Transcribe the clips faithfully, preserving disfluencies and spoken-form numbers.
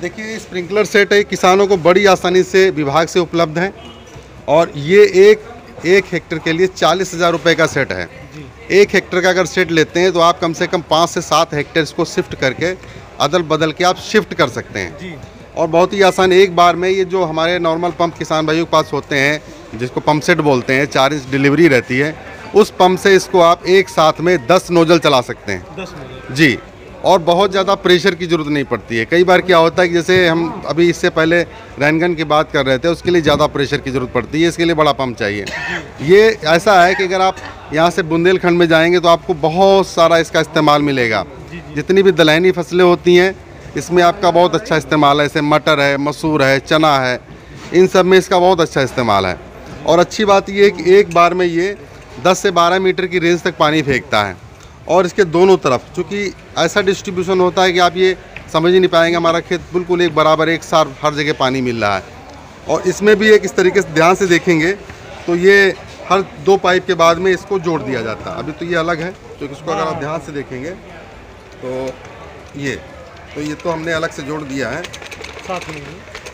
देखिए sprinkler set है, किसानों को बड़ी आसानी से विभाग से उपलब्ध है और ये एक एक हेक्टेयर के लिए चालीस हज़ार रुपये का सेट है। एक हेक्टेयर का अगर सेट लेते हैं तो आप कम से कम पाँच से सात हेक्टेयर को शिफ्ट करके अदल बदल के आप शिफ्ट कर सकते हैं जी। और बहुत ही आसान, एक बार में ये जो हमारे नॉर्मल पंप किसान भाइयों के पास होते हैं जिसको पंप सेट बोलते हैं, चार इंच डिलीवरी रहती है, उस पंप से इसको आप एक साथ में दस नोजल चला सकते हैं दस नोजल जी। और बहुत ज़्यादा प्रेशर की ज़रूरत नहीं पड़ती है। कई बार क्या होता है कि जैसे हम अभी इससे पहले रैनगन की बात कर रहे थे, उसके लिए ज़्यादा प्रेशर की ज़रूरत पड़ती है, इसके लिए बड़ा पंप चाहिए। ये ऐसा है कि अगर आप यहाँ से बुंदेलखंड में जाएंगे तो आपको बहुत सारा इसका इस्तेमाल मिलेगा। जितनी भी दलहनी फसलें होती हैं इसमें आपका बहुत अच्छा इस्तेमाल है, जैसे मटर है, मसूर है, चना है, इन सब में इसका बहुत अच्छा इस्तेमाल है। और अच्छी बात ये है कि एक बार में ये दस से बारह मीटर की रेंज तक पानी फेंकता है। और इसके दोनों तरफ चूँकि ऐसा डिस्ट्रीब्यूशन होता है कि आप ये समझ ही नहीं पाएंगे, हमारा खेत बिल्कुल एक बराबर एक साथ हर जगह पानी मिल रहा है। और इसमें भी एक इस तरीके से ध्यान से देखेंगे तो ये हर दो पाइप के बाद में इसको जोड़ दिया जाता है। अभी तो ये अलग है, तो इसको अगर आप ध्यान से देखेंगे तो ये तो ये तो हमने अलग से जोड़ दिया है साथ में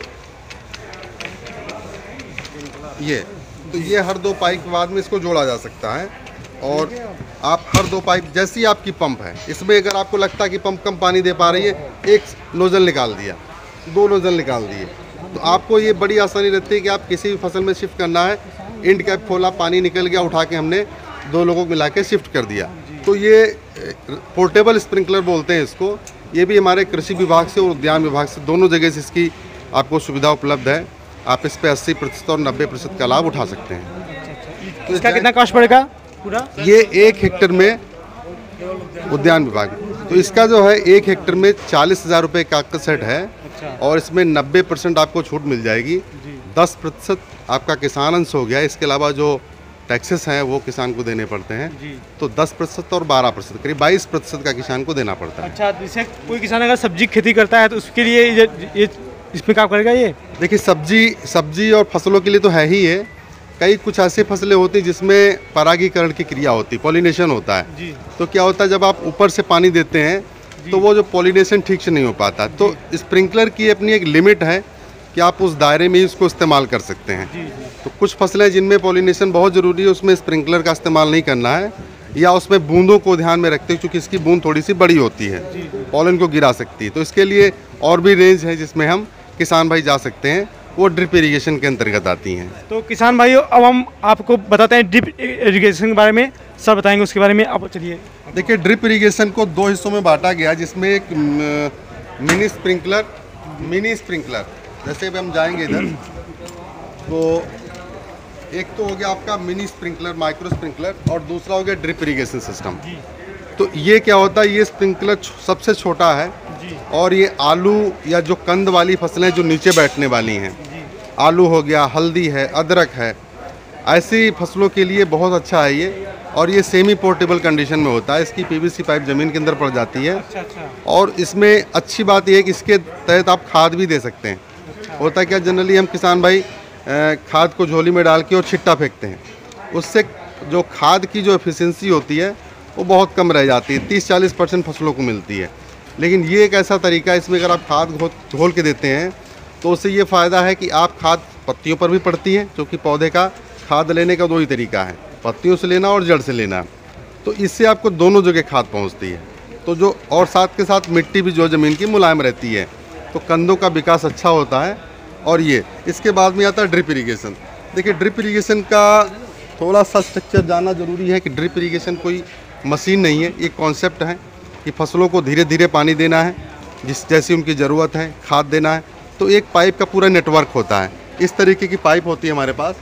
ये, तो ये हर दो पाइप के बाद में इसको जोड़ा जा सकता है। और आप हर दो पाइप जैसी आपकी पंप है, इसमें अगर आपको लगता है कि पंप कम पानी दे पा रही है, एक नोजल निकाल दिया, दो नोजल निकाल दिए, तो आपको ये बड़ी आसानी रहती है कि आप किसी भी फसल में शिफ्ट करना है, इंड कैप खोला, पानी निकल गया, उठा के हमने दो लोगों को मिला के शिफ्ट कर दिया। तो ये पोर्टेबल स्प्रिंकलर बोलते हैं इसको। ये भी हमारे कृषि विभाग से और उद्यान विभाग से दोनों जगह से इसकी आपको सुविधा उपलब्ध है। आप इस पर अस्सी प्रतिशत और नब्बे प्रतिशत का लाभ उठा सकते हैं। तो इसका कितना कॉस्ट पड़ेगा पूरा? ये एक हेक्टेयर में उद्यान विभाग, तो इसका जो है एक हेक्टेयर में चालीस हज़ार रुपये का सेट है। अच्छा। और इसमें नब्बे परसेंट आपको छूट मिल जाएगी, दस प्रतिशत आपका किसान अंश हो गया। इसके अलावा जो टैक्सेस हैं वो किसान को देने पड़ते हैं, तो दस प्रतिशत और बारह प्रतिशत करीब बाईस प्रतिशत का किसान को देना पड़ता है। अच्छा, जैसे कोई किसान अगर सब्जी खेती करता है तो उसके लिए ये, ये इसमें काम करेगा ये? देखिए सब्जी सब्जी और फसलों के लिए तो है ही है। कई कुछ ऐसी फसलें होती हैं जिसमें परागीकरण की क्रिया होती है, पॉलिनेशन होता है जी। तो क्या होता है जब आप ऊपर से पानी देते हैं तो वो जो पॉलिनेशन ठीक से नहीं हो पाता, तो स्प्रिंकलर की अपनी एक लिमिट है कि आप उस दायरे में ही इसको इस्तेमाल कर सकते हैं जी, जी। तो कुछ फसलें जिनमें पॉलिनेशन बहुत ज़रूरी है उसमें स्प्रिंकलर का इस्तेमाल नहीं करना है, या उसमें बूंदों को ध्यान में रखते हैं क्योंकि इसकी बूंद थोड़ी सी बड़ी होती है, पॉलन को गिरा सकती है। तो इसके लिए और भी रेंज है जिसमें हम किसान भाई जा सकते हैं, वो ड्रिप इरिगेशन के अंतर्गत आती हैं। तो किसान भाइयों अब हम आपको बताते हैं ड्रिप इरिगेशन के बारे में, सर बताएंगे उसके बारे में। आप चलिए। देखिए ड्रिप इरिगेशन को दो हिस्सों में बांटा गया, जिसमें एक मिनी स्प्रिंकलर मिनी स्प्रिंकलर जैसे अब हम जाएंगे इधर तो एक तो हो गया आपका मिनी स्प्रिंकलर, माइक्रो स्प्रिंकलर, और दूसरा हो गया ड्रिप इरिगेशन सिस्टम। तो ये क्या होता है, ये स्प्रिंकलर सबसे छोटा है और ये आलू या जो कंद वाली फसलें जो नीचे बैठने वाली हैं, आलू हो गया, हल्दी है, अदरक है, ऐसी फसलों के लिए बहुत अच्छा है ये। और ये सेमी पोर्टेबल कंडीशन में होता है, इसकी पीवीसी पाइप ज़मीन के अंदर पड़ जाती है। अच्छा, अच्छा। और इसमें अच्छी बात यह है कि इसके तहत आप खाद भी दे सकते हैं। अच्छा। होता है क्या, जनरली हम किसान भाई खाद को झोली में डाल के और छिट्टा फेंकते हैं, उससे जो खाद की जो एफिशिएंसी होती है वो बहुत कम रह जाती है, तीस चालीस परसेंट फसलों को मिलती है। लेकिन ये एक ऐसा तरीका है, इसमें अगर आप खाद घोल के देते हैं तो उससे ये फ़ायदा है कि आप खाद पत्तियों पर भी पड़ती है, क्योंकि पौधे का खाद लेने का दो ही तरीका है, पत्तियों से लेना और जड़ से लेना। तो इससे आपको दोनों जगह खाद पहुंचती है। तो जो और साथ के साथ मिट्टी भी जो ज़मीन की मुलायम रहती है, तो कंदों का विकास अच्छा होता है। और ये इसके बाद में आता है ड्रिप इरीगेशन। देखिए ड्रिप इरीगेशन का थोड़ा सा स्ट्रक्चर जानना ज़रूरी है कि ड्रिप इरीगेशन कोई मशीन नहीं है, एक कॉन्सेप्ट है कि फसलों को धीरे धीरे पानी देना है, जिस जैसी उनकी ज़रूरत है, खाद देना है। तो एक पाइप का पूरा नेटवर्क होता है, इस तरीके की पाइप होती है हमारे पास।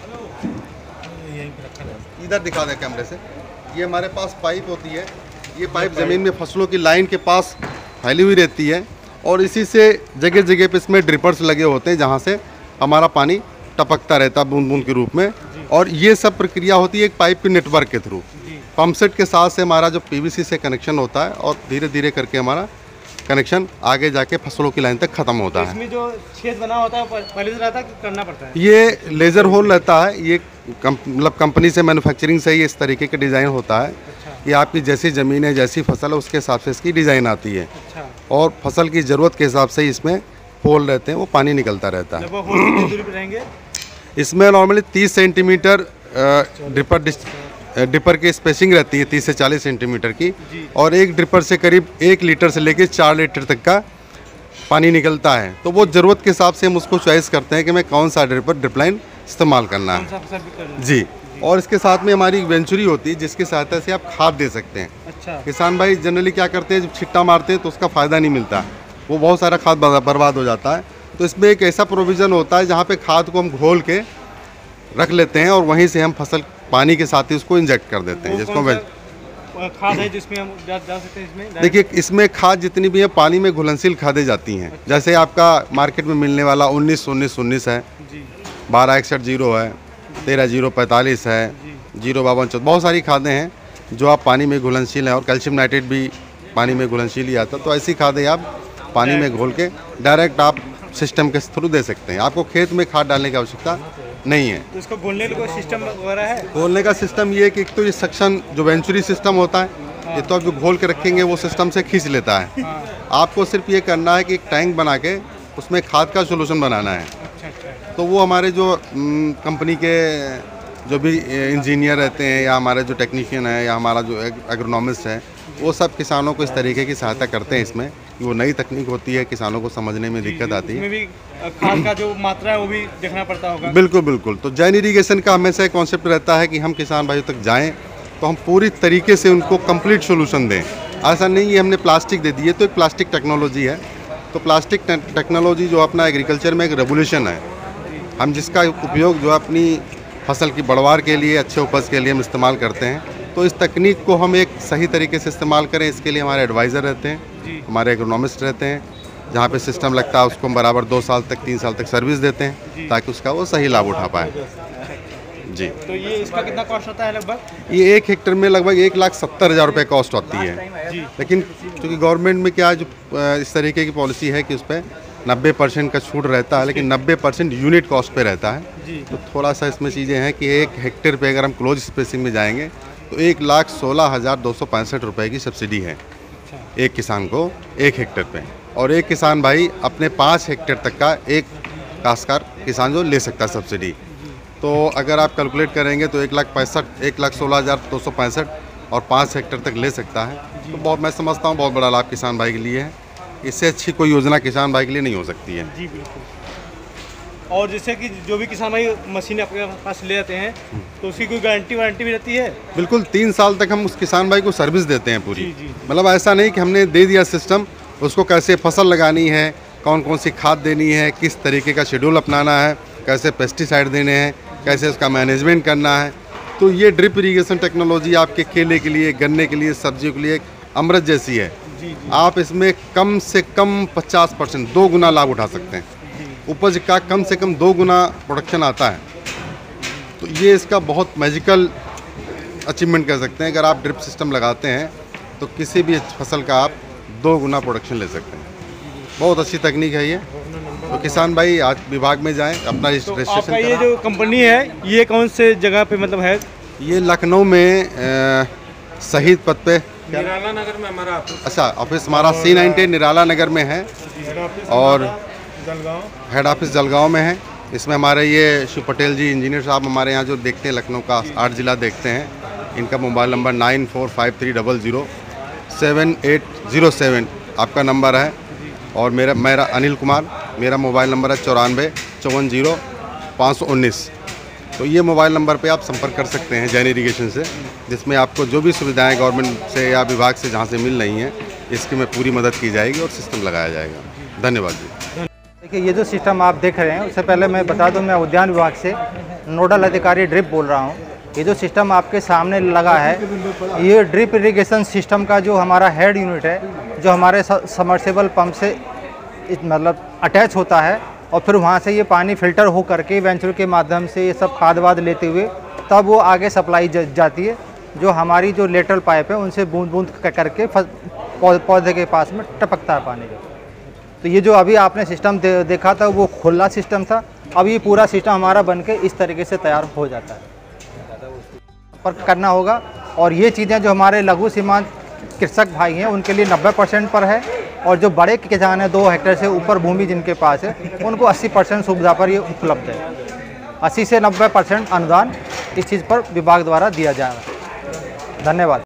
इधर दिखा दें कैमरे से, ये हमारे पास पाइप होती है। ये पाइप ज़मीन में फसलों की लाइन के पास फैली हुई रहती है और इसी से जगह जगह पे इसमें ड्रिपर्स लगे होते हैं, जहाँ से हमारा पानी टपकता रहता है बूंद बूंद के रूप में। और ये सब प्रक्रिया होती है एक पाइप के नेटवर्क के थ्रू। पंप सेट के साथ से हमारा जो पीवीसी से कनेक्शन होता है और धीरे धीरे करके हमारा कनेक्शन आगे जाके फसलों की लाइन तक खत्म होता है। इसमें जो छेद बना होता है पहले से रहता है कि करना पड़ता है? ये लेज़र होल रहता है, ये मतलब कंपनी से मैन्युफैक्चरिंग से ही इस तरीके का डिज़ाइन होता है। अच्छा। ये आपकी जैसी ज़मीन है, जैसी फसल है, उसके हिसाब से इसकी डिज़ाइन आती है। अच्छा। और फसल की ज़रूरत के हिसाब से इसमें होल रहते हैं वो पानी निकलता रहता है। लगभग होल कितनी दूरी पे रहेंगे? इसमें नॉर्मली तीस सेंटीमीटर ड्रिपर ड्रिपर की स्पेसिंग रहती है, तीस से चालीस सेंटीमीटर की, और एक ड्रिपर से करीब एक लीटर से लेकर चार लीटर तक का पानी निकलता है। तो वो ज़रूरत के हिसाब से हम उसको चॉइस करते हैं कि मैं कौन सा ड्रिपर ड्रिप लाइन इस्तेमाल करना है जी। और इसके साथ में हमारी एक वेंचुरी होती है जिसकी सहायता से आप खाद दे सकते हैं। अच्छा। किसान भाई जनरली क्या करते हैं, जब छिट्टा मारते हैं तो उसका फ़ायदा नहीं मिलता, वो बहुत सारा खाद बर्बाद हो जाता है। तो इसमें एक ऐसा प्रोविज़न होता है जहाँ पे खाद को हम घोल के रख लेते हैं और वहीं से हम फसल पानी के साथ ही उसको इंजेक्ट कर देते हैं, जिसको वें खाद है जिसमें हम जा, जा सकते हैं इसमें? देखिए, इसमें खाद जितनी भी है पानी में घुलनशील खादें जाती हैं। जैसे आपका मार्केट में मिलने वाला उन्नीस उन्नीस उन्नीस है, बारह इकसठ जीरो है, तेरह जीरो पैंतालीस है, जीरो बावन चौदह, बहुत सारी खादें हैं जो आप पानी में घुलनशील हैं, और कैल्शियम नाइट्रेट भी पानी में घुलनशील ही आता है। तो ऐसी खादें आप पानी में घोल के डायरेक्ट आप सिस्टम के थ्रू दे सकते हैं, आपको खेत में खाद डालने की आवश्यकता नहीं है। तो इसको घोलने का कोई सिस्टम वगैरह है? घोलने का सिस्टम ये है कि एक तो ये सक्शन जो वेंचुरी सिस्टम होता है, ये तो आप जो घोल के रखेंगे वो सिस्टम से खींच लेता है। आपको सिर्फ ये करना है कि एक टैंक बना के उसमें खाद का सोल्यूशन बनाना है। अच्छा अच्छा। तो वो हमारे जो कंपनी के जो भी इंजीनियर रहते हैं या हमारे जो टेक्नीशियन है या हमारा जो एग्रोनॉमिस्ट है, वो सब किसानों को इस तरीके की सहायता करते हैं इसमें। वो नई तकनीक होती है, किसानों को समझने में दिक्कत आती है। इसमें भी खाद का जो मात्रा है वो भी देखना पड़ता होगा। बिल्कुल बिल्कुल। तो जैन इरीगेशन का हमेशा एक कॉन्सेप्ट रहता है कि हम किसान भाइयों तक जाएं तो हम पूरी तरीके से उनको कंप्लीट सोल्यूशन दें। ऐसा नहीं है हमने प्लास्टिक दे दी है, तो एक प्लास्टिक टेक्नोलॉजी है। तो प्लास्टिक टेक्नोलॉजी जो अपना एग्रीकल्चर में एक रेवोल्यूशन है, हम जिसका उपयोग जो अपनी फसल की बढ़वार के लिए, अच्छे उपज के लिए हम इस्तेमाल करते हैं। तो इस तकनीक को हम एक सही तरीके से इस्तेमाल करें, इसके लिए हमारे एडवाइज़र रहते हैं, हमारे एग्रोनॉमिस्ट रहते हैं। जहाँ पे सिस्टम लगता है उसको हम बराबर दो साल तक तीन साल तक सर्विस देते हैं ताकि उसका वो सही लाभ उठा पाए जी। तो ये इसका कितना कॉस्ट होता है लगभग? ये एक हेक्टर में लगभग एक लाख सत्तर हज़ार रुपये कॉस्ट होती है जी। लेकिन क्योंकि गवर्नमेंट में क्या जो इस तरीके की पॉलिसी है कि उस पर नब्बे परसेंट का छूट रहता है, लेकिन नब्बे परसेंट यूनिट कॉस्ट पे रहता है। तो थोड़ा सा इसमें चीज़ें हैं कि एक हेक्टेयर पे अगर हम क्लोज स्पेसिंग में जाएंगे तो एक लाख सोलह हज़ार दो सौ पैंसठ रुपये की सब्सिडी है एक किसान को एक हेक्टेयर पे, और एक किसान भाई अपने पाँच हेक्टेयर तक का एक काश्तकार किसान जो ले सकता है सब्सिडी। तो अगर आप कैलकुलेट करेंगे तो एक लाख पैंसठ एक लाख सोलह हज़ार दो सौ पैंसठ और पाँच हेक्टेयर तक ले सकता है। तो बहुत मैं समझता हूँ बहुत बड़ा लाभ किसान भाई के लिए है। इससे अच्छी कोई योजना किसान भाई के लिए नहीं हो सकती है जी। बिल्कुल। और जैसे कि जो भी किसान भाई मशीन आपके पास ले जाते हैं तो उसकी कोई गारंटी वारंटी भी रहती है? बिल्कुल, तीन साल तक हम उस किसान भाई को सर्विस देते हैं पूरी। मतलब ऐसा नहीं कि हमने दे दिया सिस्टम, उसको कैसे फसल लगानी है, कौन कौन सी खाद देनी है, किस तरीके का शेड्यूल अपनाना है, कैसे पेस्टिसाइड देने हैं, कैसे उसका मैनेजमेंट करना है। तो ये ड्रिप इरीगेशन टेक्नोलॉजी आपके केले के लिए, गन्ने के लिए, सब्जियों के लिए एक अमृत जैसी है। जी, जी। आप इसमें कम से कम पचास परसेंट दो गुना लाभ उठा सकते हैं। उपज का कम से कम दो गुना प्रोडक्शन आता है। तो ये इसका बहुत मैजिकल अचीवमेंट कह सकते हैं। अगर आप ड्रिप सिस्टम लगाते हैं तो किसी भी फसल का आप दो गुना प्रोडक्शन ले सकते हैं। बहुत अच्छी तकनीक है ये। तो किसान भाई आज विभाग में जाएं, अपना रजिस्ट्रेशन तो आपका ये जो कंपनी है ये कौन से जगह पे मतलब है? ये लखनऊ में शहीद पथ पे निराला नगर में हमारा ऑफिस। अच्छा, ऑफिस हमारा सी नाइनटीन निराला नगर में है और हेड ऑफिस जलगांव में है। इसमें हमारे ये शिव पटेल जी इंजीनियर साहब हमारे यहाँ जो देखते हैं, लखनऊ का आठ जिला देखते हैं। इनका mobile number nine four five three double zero seven eight zero seven आपका नंबर है। और मेरा मेरा अनिल कुमार, मेरा मोबाइल नंबर है चौरानवे चौवन जीरो पाँच सौ उन्नीस। तो ये मोबाइल नंबर पे आप संपर्क कर सकते हैं जैन इरीगेशन से, जिसमें आपको जो भी सुविधाएं गवर्नमेंट से या विभाग से जहाँ से मिल रही हैं इसकी में पूरी मदद की जाएगी और सिस्टम लगाया जाएगा। धन्यवाद जी। देखिए, ये जो सिस्टम आप देख रहे हैं, उससे पहले मैं बता दूं, मैं उद्यान विभाग से नोडल अधिकारी ड्रिप बोल रहा हूं। ये जो सिस्टम आपके सामने लगा है, ये ड्रिप इरिगेशन सिस्टम का जो हमारा हेड यूनिट है, जो हमारे सबमर्सिबल पंप से मतलब अटैच होता है, और फिर वहाँ से ये पानी फिल्टर हो करके वेंचुर के माध्यम से ये सब खाद वाद लेते हुए तब वो आगे सप्लाई जाती है, जो हमारी जो लेटरल पाइप है उनसे बूंद बूंद करके पौधे के पास में टपकता है पानी का। तो ये जो अभी आपने सिस्टम दे, देखा था वो खुला सिस्टम था। अब ये पूरा सिस्टम हमारा बनके इस तरीके से तैयार हो जाता है। पर करना होगा, और ये चीज़ें जो हमारे लघु सीमांत कृषक भाई हैं उनके लिए नब्बे परसेंट पर है, और जो बड़े किसान हैं दो हेक्टेयर से ऊपर भूमि जिनके पास है उनको अस्सी परसेंट सुविधा पर ये उपलब्ध है। अस्सी से नब्बे परसेंट अनुदान इस चीज़ पर विभाग द्वारा दिया जा रहा है। धन्यवाद।